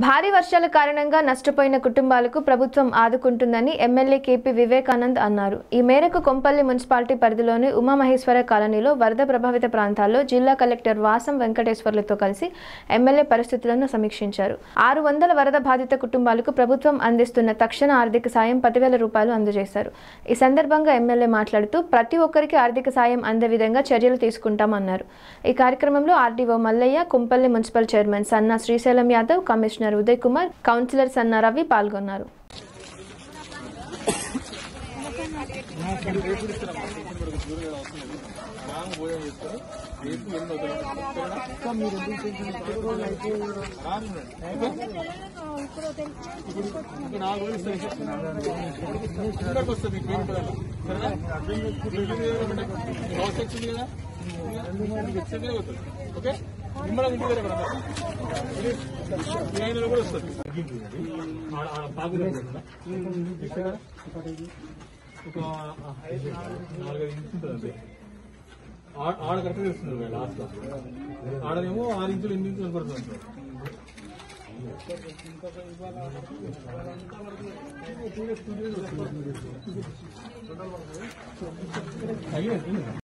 భారీ వర్షాల కారణంగా నష్టపోయిన కుటుంబాలకు ప్రభుత్వం ఆదుకుంటుందని ఎమ్మెల్యే కేపీ వివేకానంద్ అన్నారు. ఈ మేరకు కొంపల్లి మున్సిపాలిటీ పరిధిలోని ఉమామహేశ్వర కాలనీలో వరద ప్రభావిత ప్రాంతాల్లో జిల్లా కలెక్టర్ వాసం వెంకటేశ్వర్లతో కలిసి ఎమ్మెల్యే పరిస్థితులను సమీక్షించారు. 600 వరద బాధిత కుటుంబాలకు ప్రభుత్వం అందిస్తున్న తక్షణ ఆర్థిక సాయం 10,000 రూపాయలు అందజేశారు. ఈ సందర్భంగా ఎమ్మెల్యే మాట్లాడుతూ ప్రతి ఒక్కరికి ఆర్థిక సాయం అందే విధంగా చర్యలు తీసుకుంటామన్నారు. ఈ కార్యక్రమంలో RDO Mallayya, Kompally municipal chairman Sanna Srisailam Yadav, commissioner Uday Kumar, councillor Sanna Ravi పాల్గొన్నారు. ఆడ కరెక్ట్ చేస్తున్నారు లాస్ట్ ఆడనేమో 6 ఇంచులు 8 ఇంచులు పడుతుంది.